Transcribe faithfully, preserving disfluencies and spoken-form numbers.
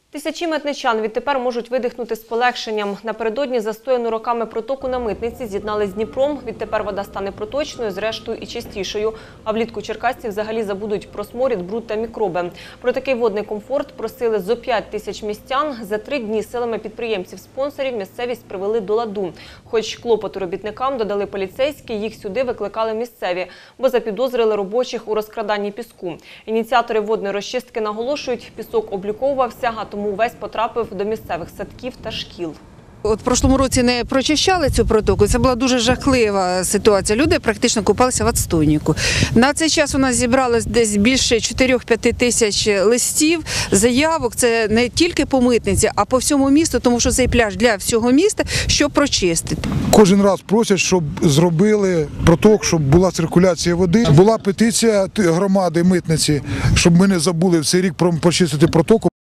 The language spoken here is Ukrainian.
Тисячі митничан відтепер можуть видихнути з полегшенням. Напередодні застояну роками протоку на митниці з'єднали з Дніпром. Відтепер вода стане проточною, зрештою і чистішою. А влітку черкасці взагалі забудуть про сморід, бруд та мікроби. Про такий водний комфорт просили зо п'ять тисяч містян. За три дні силами підприємців-спонсорів місцевість привели до ладу. Хоч клопоту робітникам додали поліцейські, їх сюди викликали місцеві, бо запідозрили робочих у розкраданні піску. Ініціатори водної розчистки наголошують, пісок обліковувався, а тому увесь потрапив до місцевих садків та шкіл. От в прошлому році не прочищали цю протоку, це була дуже жахлива ситуація. Люди практично купалися в відстойнику. На цей час у нас зібралось десь більше чотирьох-п'яти тисяч листів, заявок. Це не тільки по митниці, а по всьому місту, тому що цей пляж для всього міста, щоб прочистити. Кожен раз просять, щоб зробили проток, щоб була циркуляція води. Була петиція громади митниці, щоб ми не забули в цей рік почистити проток.